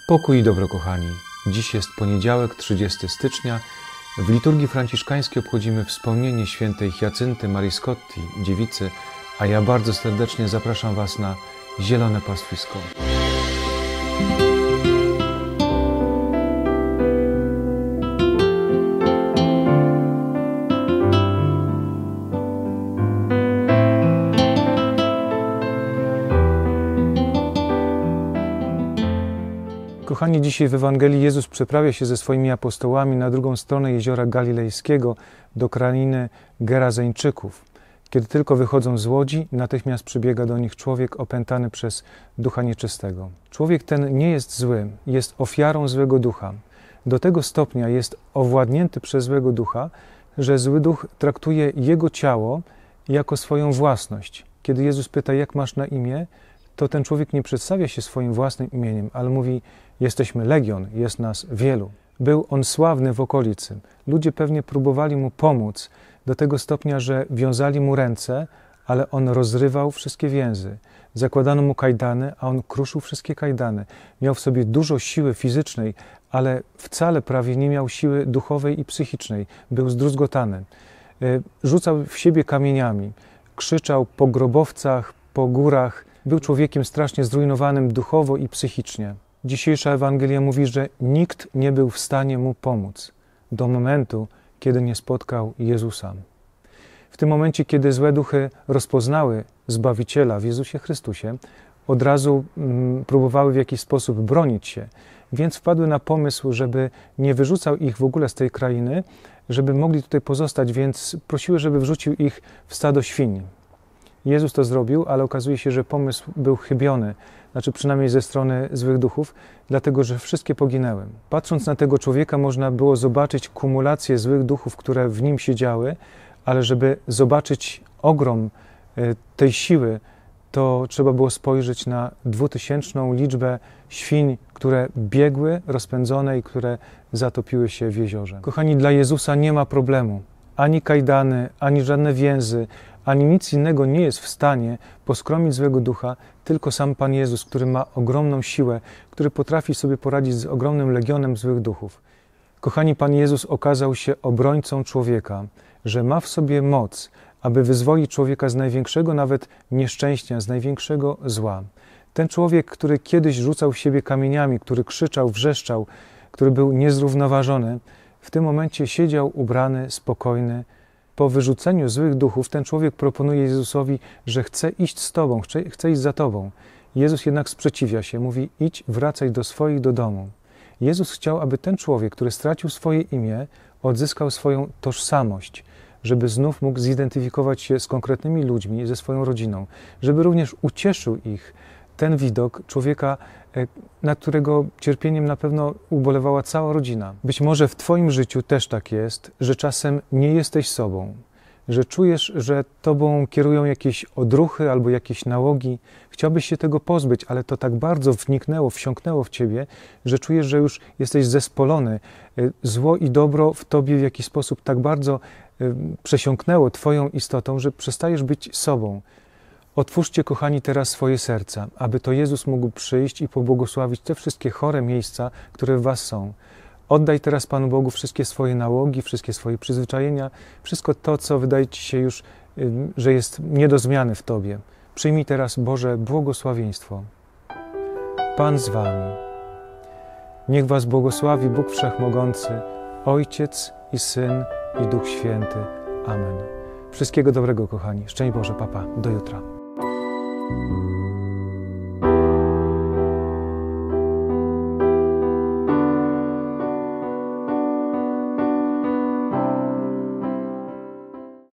Pokój i dobro, kochani. Dziś jest poniedziałek, 30 stycznia. W liturgii franciszkańskiej obchodzimy wspomnienie świętej Hiacynty Marii Scotti, dziewicy, a ja bardzo serdecznie zapraszam Was na zielone pastwisko. Kochani, dzisiaj w Ewangelii Jezus przeprawia się ze swoimi apostołami na drugą stronę Jeziora Galilejskiego do krainy Gerazeńczyków. Kiedy tylko wychodzą z łodzi, natychmiast przybiega do nich człowiek opętany przez ducha nieczystego. Człowiek ten nie jest zły, jest ofiarą złego ducha. Do tego stopnia jest owładnięty przez złego ducha, że zły duch traktuje jego ciało jako swoją własność. Kiedy Jezus pyta, jak masz na imię, to ten człowiek nie przedstawia się swoim własnym imieniem, ale mówi, jesteśmy legion, jest nas wielu. Był on sławny w okolicy. Ludzie pewnie próbowali mu pomóc do tego stopnia, że wiązali mu ręce, ale on rozrywał wszystkie więzy. Zakładano mu kajdany, a on kruszył wszystkie kajdany. Miał w sobie dużo siły fizycznej, ale wcale prawie nie miał siły duchowej i psychicznej. Był zdruzgotany. Rzucał w siebie kamieniami, krzyczał po grobowcach, po górach. Był człowiekiem strasznie zrujnowanym duchowo i psychicznie. Dzisiejsza Ewangelia mówi, że nikt nie był w stanie mu pomóc do momentu, kiedy nie spotkał Jezusa. W tym momencie, kiedy złe duchy rozpoznały Zbawiciela w Jezusie Chrystusie, od razu próbowały w jakiś sposób bronić się, więc wpadły na pomysł, żeby nie wyrzucał ich w ogóle z tej krainy, żeby mogli tutaj pozostać, więc prosiły, żeby wrzucił ich w stado świń. Jezus to zrobił, ale okazuje się, że pomysł był chybiony, znaczy przynajmniej ze strony złych duchów, dlatego że wszystkie poginęły. Patrząc na tego człowieka, można było zobaczyć kumulację złych duchów, które w nim siedziały, ale żeby zobaczyć ogrom tej siły, to trzeba było spojrzeć na 2000 liczbę świń, które biegły, rozpędzone i które zatopiły się w jeziorze. Kochani, dla Jezusa nie ma problemu. Ani kajdany, ani żadne więzy, ani nic innego nie jest w stanie poskromić złego ducha, tylko sam Pan Jezus, który ma ogromną siłę, który potrafi sobie poradzić z ogromnym legionem złych duchów. Kochani, Pan Jezus okazał się obrońcą człowieka, że ma w sobie moc, aby wyzwolić człowieka z największego nawet nieszczęścia, z największego zła. Ten człowiek, który kiedyś rzucał w siebie kamieniami, który krzyczał, wrzeszczał, który był niezrównoważony, w tym momencie siedział ubrany, spokojny. Po wyrzuceniu złych duchów ten człowiek proponuje Jezusowi, że chce iść z Tobą, chce iść za Tobą. Jezus jednak sprzeciwia się, mówi idź, wracaj do swoich, do domu. Jezus chciał, aby ten człowiek, który stracił swoje imię, odzyskał swoją tożsamość, żeby znów mógł zidentyfikować się z konkretnymi ludźmi, ze swoją rodziną, żeby również ucieszył ich ten widok człowieka, nad którego cierpieniem na pewno ubolewała cała rodzina. Być może w Twoim życiu też tak jest, że czasem nie jesteś sobą, że czujesz, że Tobą kierują jakieś odruchy albo jakieś nałogi. Chciałbyś się tego pozbyć, ale to tak bardzo wniknęło, wsiąknęło w Ciebie, że czujesz, że już jesteś zespolony. Zło i dobro w Tobie w jakiś sposób tak bardzo przesiąknęło Twoją istotą, że przestajesz być sobą. Otwórzcie, kochani, teraz swoje serca, aby to Jezus mógł przyjść i pobłogosławić te wszystkie chore miejsca, które w Was są. Oddaj teraz Panu Bogu wszystkie swoje nałogi, wszystkie swoje przyzwyczajenia, wszystko to, co wydaje Ci się już, że jest nie do zmiany w Tobie. Przyjmij teraz Boże błogosławieństwo. Pan z Wami. Niech Was błogosławi Bóg Wszechmogący, Ojciec i Syn i Duch Święty. Amen. Wszystkiego dobrego, kochani. Szczęść Boże, papa. Do jutra.